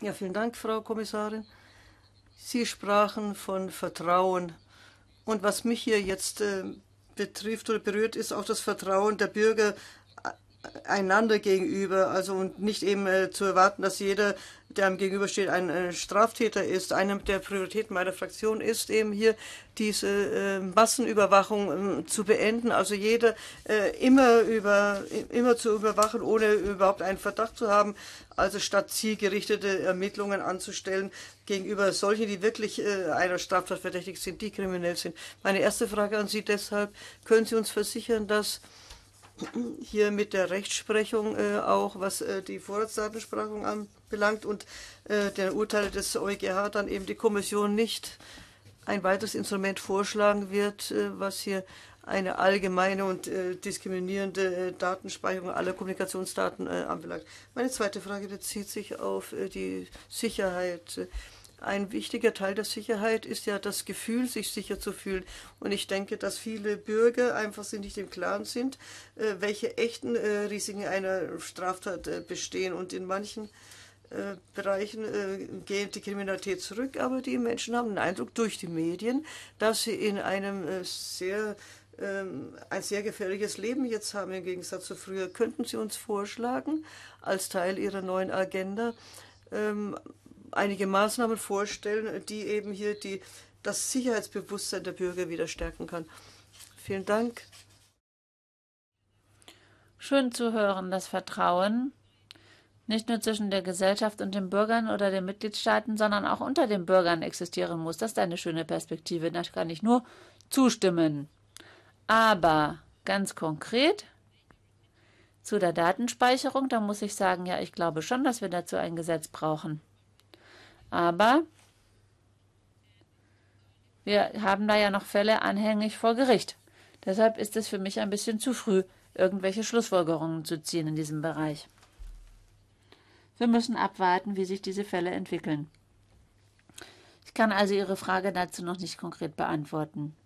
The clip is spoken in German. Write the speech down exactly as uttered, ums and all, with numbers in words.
Ja, vielen Dank, Frau Kommissarin. Sie sprachen von Vertrauen. Und was mich hier jetzt äh, betrifft oder berührt, ist auch das Vertrauen der Bürger einander gegenüber, also und nicht eben äh, zu erwarten, dass jeder, der einem gegenübersteht, ein äh, Straftäter ist. Eine der Prioritäten meiner Fraktion ist eben hier diese äh, Massenüberwachung äh, zu beenden, also jeder äh, immer über immer zu überwachen, ohne überhaupt einen Verdacht zu haben, also statt zielgerichtete Ermittlungen anzustellen gegenüber solchen, die wirklich äh, einer Straftat verdächtig sind, die kriminell sind. Meine erste Frage an Sie deshalb: Können Sie uns versichern, dass hier mit der Rechtsprechung äh, auch, was äh, die Vorratsdatensprachung anbelangt und äh, der Urteile des EuGH, dann eben die Kommission nicht ein weiteres Instrument vorschlagen wird, äh, was hier eine allgemeine und äh, diskriminierende äh, Datenspeicherung aller Kommunikationsdaten äh, anbelangt. Meine zweite Frage bezieht sich auf äh, die Sicherheit. Ein wichtiger Teil der Sicherheit ist ja das Gefühl, sich sicher zu fühlen. Und ich denke, dass viele Bürger einfach sich nicht im Klaren sind, welche echten Risiken einer Straftat bestehen. Und in manchen Bereichen geht die Kriminalität zurück, aber die Menschen haben den Eindruck durch die Medien, dass sie in einem sehr ein sehr gefährliches Leben jetzt haben im Gegensatz zu früher. Könnten Sie uns vorschlagen, als Teil Ihrer neuen Agenda, einige Maßnahmen vorstellen, die eben hier die, das Sicherheitsbewusstsein der Bürger wieder stärken kann? Vielen Dank. Schön zu hören, dass Vertrauen nicht nur zwischen der Gesellschaft und den Bürgern oder den Mitgliedstaaten, sondern auch unter den Bürgern existieren muss. Das ist eine schöne Perspektive, da kann ich nur zustimmen. Aber ganz konkret zu der Datenspeicherung, da muss ich sagen, ja, ich glaube schon, dass wir dazu ein Gesetz brauchen. Aber wir haben da ja noch Fälle anhängig vor Gericht. Deshalb ist es für mich ein bisschen zu früh, irgendwelche Schlussfolgerungen zu ziehen in diesem Bereich. Wir müssen abwarten, wie sich diese Fälle entwickeln. Ich kann also Ihre Frage dazu noch nicht konkret beantworten.